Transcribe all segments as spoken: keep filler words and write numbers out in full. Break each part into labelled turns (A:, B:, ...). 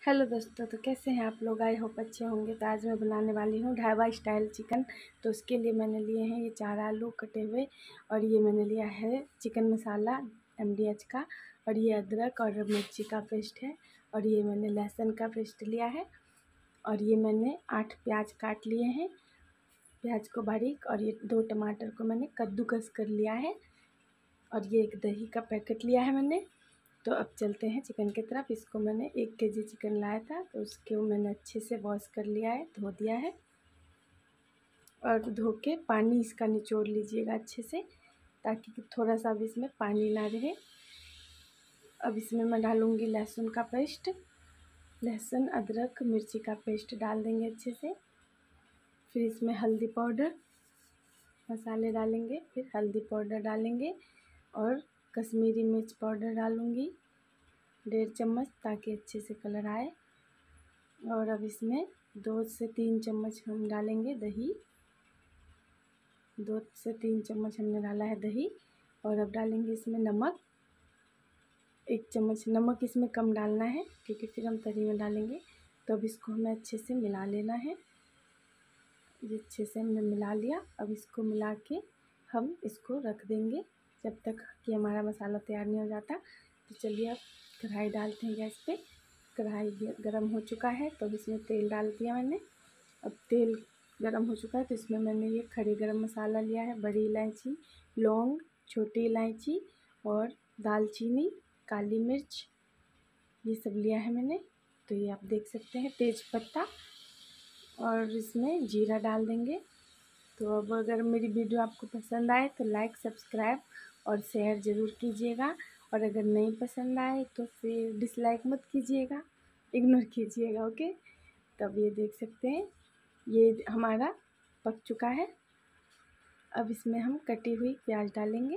A: Hello दोस्तों, तो कैसे हैं आप लोग। आई होप अच्छे होंगे। तो आज मैं बनाने वाली हूँ ढाबा स्टाइल चिकन। तो उसके लिए मैंने लिए हैं ये चार आलू कटे हुए, और ये मैंने लिया है chicken masala M D H का, और ये अदरक और मिर्ची का पेस्ट है, और ये मैंने लहसुन का पेस्ट लिया है, और ये मैंने आठ प्याज काट लिए हैं, प्याज को बारीक, और ये दो टमाटर को मैंने कद्दूकस कर लिया है, और ये एक दही का पैकेट लिया है मैंने। तो अब चलते हैं चिकन की तरफ। इसको मैंने एक केजी चिकन लाया था, तो उसके मैंने अच्छे से वॉश कर लिया है, धो दिया है, और धो के पानी इसका निचोड़ लीजिएगा अच्छे से, ताकि थोड़ा सा भी इसमें पानी ना रहे। अब इसमें मैं डालूँगी लहसुन का पेस्ट, लहसुन अदरक मिर्ची का पेस्ट डाल देंगे अच्छे से। फिर इसमें हल्दी पाउडर, मसाले डालेंगे, फिर हल्दी पाउडर डालेंगे, और कश्मीरी मिर्च पाउडर डालूँगी डेढ़ चम्मच, ताकि अच्छे से कलर आए। और अब इसमें दो से तीन चम्मच हम डालेंगे दही, दो से तीन चम्मच हमने डाला है दही। और अब डालेंगे इसमें नमक, एक चम्मच नमक इसमें कम डालना है, क्योंकि फिर हम तरी में डालेंगे। तो अब इसको हमें अच्छे से मिला लेना है। ये अच्छे से हमने मिला लिया। अब इसको मिला के हम इसको रख देंगे जब तक कि हमारा मसाला तैयार नहीं हो जाता। तो चलिए अब कढ़ाई डालते हैं गैस पे। कढ़ाई गरम हो चुका है, तो अब इसमें तेल डाल दिया मैंने। अब तेल गरम हो चुका है, तो इसमें मैंने ये खड़े गरम मसाला लिया है, बड़ी इलायची, लौंग, छोटी इलायची और दालचीनी, काली मिर्च, ये सब लिया है मैंने। तो ये आप देख सकते हैं, तेज पत्ता, और इसमें जीरा डाल देंगे। तो अब अगर मेरी वीडियो आपको पसंद आए तो लाइक, सब्सक्राइब और शेयर ज़रूर कीजिएगा, और अगर नहीं पसंद आए तो फिर डिसलाइक मत कीजिएगा, इग्नोर कीजिएगा, ओके। तब ये देख सकते हैं ये हमारा पक चुका है। अब इसमें हम कटी हुई प्याज डालेंगे।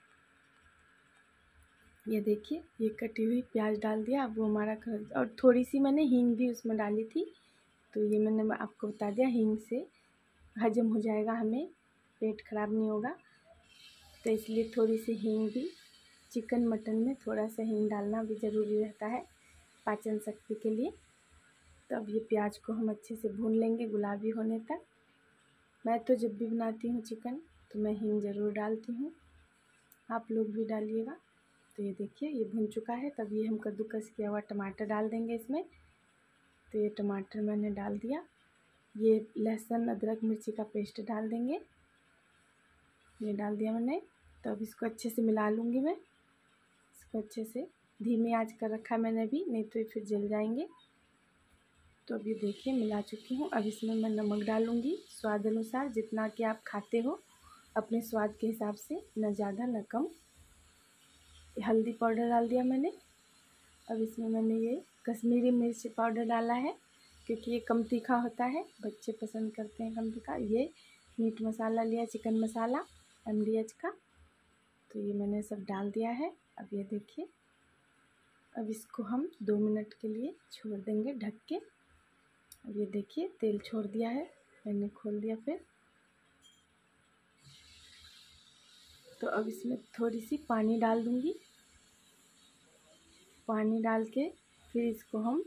A: ये देखिए, ये कटी हुई प्याज डाल दिया। अब वो हमारा, और थोड़ी सी मैंने हींग भी उसमें डाली थी। तो ये मैंने आपको बता दिया, हींग से हजम हो जाएगा, हमें पेट खराब नहीं होगा। तो इसलिए थोड़ी सी हींग भी, चिकन मटन में थोड़ा सा हींग डालना भी ज़रूरी रहता है पाचन शक्ति के लिए। तो अब ये प्याज को हम अच्छे से भून लेंगे गुलाबी होने तक। मैं तो जब भी बनाती हूँ चिकन तो मैं हींग ज़रूर डालती हूँ, आप लोग भी डालिएगा। तो ये देखिए, ये भुन चुका है। तब ये हम कद्दूकस किया हुआ टमाटर डाल देंगे इसमें। तो ये टमाटर मैंने डाल दिया। ये लहसुन अदरक मिर्ची का पेस्ट डाल देंगे, ये डाल दिया मैंने। तो अब इसको अच्छे से मिला लूँगी मैं। इसको अच्छे से धीमी आंच कर रखा मैंने अभी, नहीं तो ये फिर जल जाएंगे। तो अब ये देखिए मिला चुकी हूँ। अब इसमें मैं नमक डालूँगी स्वाद अनुसार, जितना कि आप खाते हो अपने स्वाद के हिसाब से, न ज़्यादा न कम। हल्दी पाउडर डाल दिया मैंने। अब इसमें मैंने ये कश्मीरी मिर्च पाउडर डाला है, क्योंकि ये कम तीखा होता है, बच्चे पसंद करते हैं कम तीखा। ये मीट मसाला लिया, chicken masala M D H का। तो ये मैंने सब डाल दिया है। अब ये देखिए, अब इसको हम दो मिनट के लिए छोड़ देंगे ढक के। अब ये देखिए तेल छोड़ दिया है, मैंने खोल दिया फिर। तो अब इसमें थोड़ी सी पानी डाल दूँगी। पानी डाल के फिर इसको हम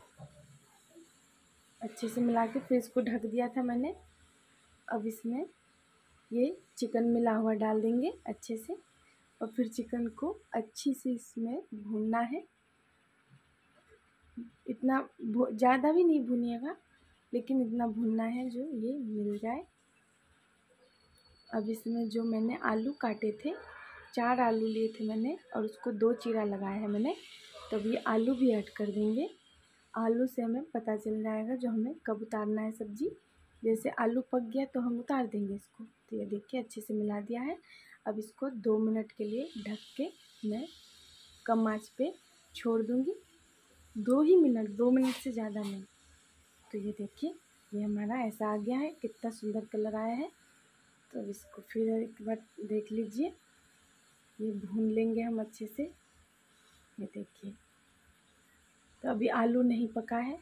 A: अच्छे से मिला के फिर इसको ढक दिया था मैंने। अब इसमें ये चिकन मिला हुआ डाल देंगे अच्छे से, और फिर चिकन को अच्छी से इसमें भूनना है। इतना ज़्यादा भी नहीं भूनिएगा, लेकिन इतना भूनना है जो ये मिल जाए। अब इसमें जो मैंने आलू काटे थे, चार आलू लिए थे मैंने, और उसको दो चीरा लगाया है मैंने। तब ये आलू भी ऐड कर देंगे। आलू से हमें पता चल जाएगा जो हमें कब उतारना है सब्ज़ी। जैसे आलू पक गया तो हम उतार देंगे इसको। तो ये देखिए अच्छे से मिला दिया है। अब इसको दो मिनट के लिए ढक के मैं कम आंच पे छोड़ दूँगी। दो ही मिनट, दो मिनट से ज़्यादा नहीं। तो ये देखिए, ये हमारा ऐसा आ गया है, कितना सुंदर कलर आया है। तो अब इसको फिर एक बार देख लीजिए, ये भून लेंगे हम अच्छे से। ये देखिए, तो अभी आलू नहीं पका है।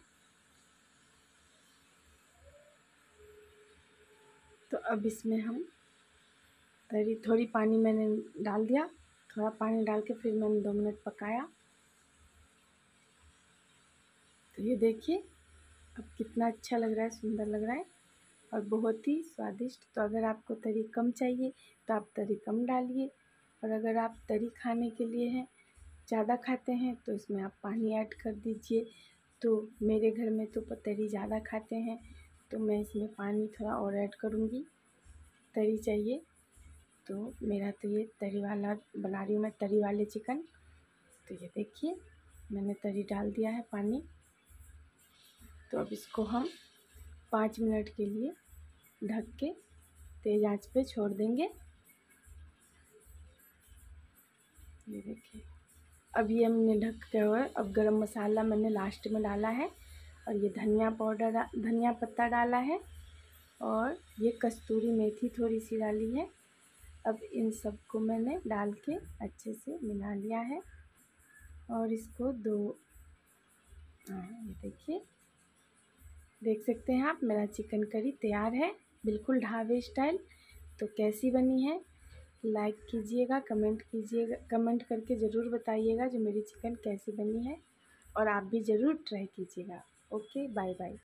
A: तो अब इसमें हम थोड़ी थोड़ी पानी मैंने डाल दिया, थोड़ा पानी डाल के फिर मैंने दो मिनट पकाया। तो ये देखिए अब कितना अच्छा लग रहा है, सुंदर लग रहा है और बहुत ही स्वादिष्ट। तो अगर आपको तरी कम चाहिए तो आप तरी कम डालिए, और अगर आप तरी खाने के लिए हैं, ज़्यादा खाते हैं, तो इसमें आप पानी ऐड कर दीजिए। तो मेरे घर में तो तरी ज़्यादा खाते हैं तो मैं इसमें पानी थोड़ा और ऐड करूँगी। तरी चाहिए तो मेरा तो ये तरी वाला बना रही हूँ मैं, तरी वाले चिकन। तो ये देखिए मैंने तरी डाल दिया है पानी। तो अब इसको हम पाँच मिनट के लिए ढक के तेज़ आंच पे छोड़ देंगे। ये देखिए अब ये हमने ढक के हुए, अब गरम मसाला मैंने लास्ट में डाला है, और ये धनिया पाउडर, धनिया पत्ता डाला है, और ये कस्तूरी मेथी थोड़ी सी डाली है। अब इन सबको मैंने डाल के अच्छे से मिला लिया है, और इसको दो हाँ ये देखिए, देख सकते हैं आप मेरा चिकन करी तैयार है, बिल्कुल ढाबे स्टाइल। तो कैसी बनी है लाइक कीजिएगा, कमेंट कीजिएगा, कमेंट करके ज़रूर बताइएगा जो मेरी चिकन कैसी बनी है, और आप भी ज़रूर ट्राई कीजिएगा। Okay, bye bye.